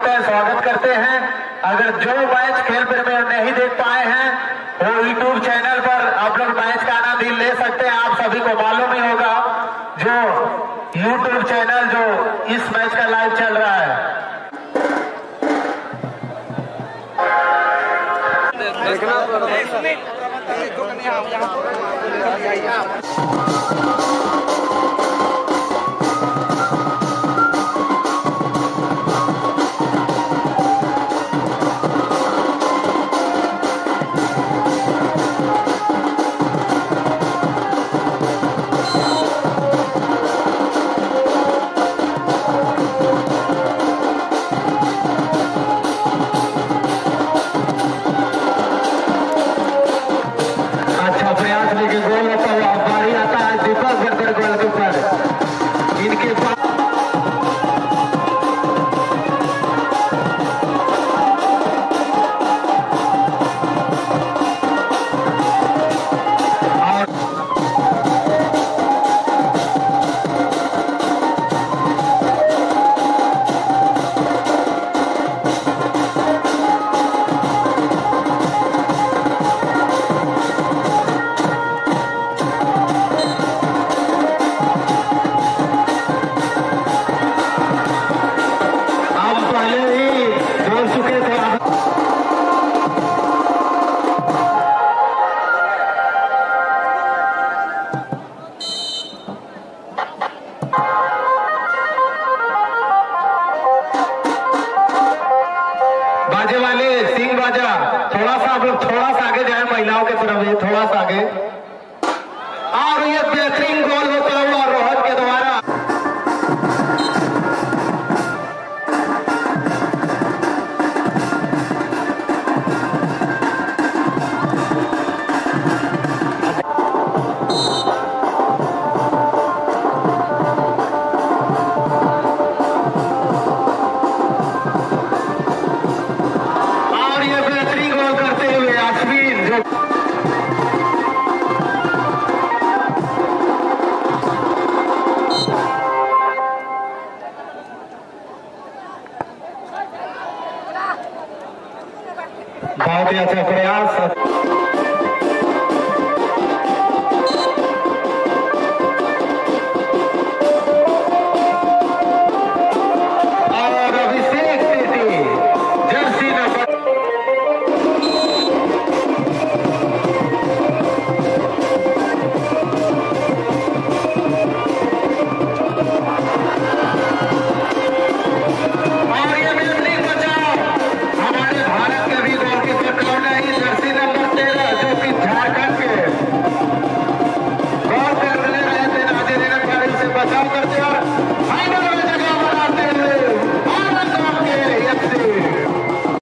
करते हैं, स्वागत करते हैं। अगर जो मैच खेल प्रेमी नहीं देख पाए हैं वो यूट्यूब चैनल पर आप लोग मैच का आनंद ले सकते हैं। आप सभी को मालूम ही होगा जो यूट्यूब चैनल जो इस मैच का लाइव चल रहा है। बाजे वाले सिंह बाजा थोड़ा सा आप लोग थोड़ा सा आगे जाए, महिलाओं की तरफ थोड़ा सा आगे। और ये बेहतरीन गोल होता हुआ रोहत के द्वारा बहुत ही अच्छा प्रयास।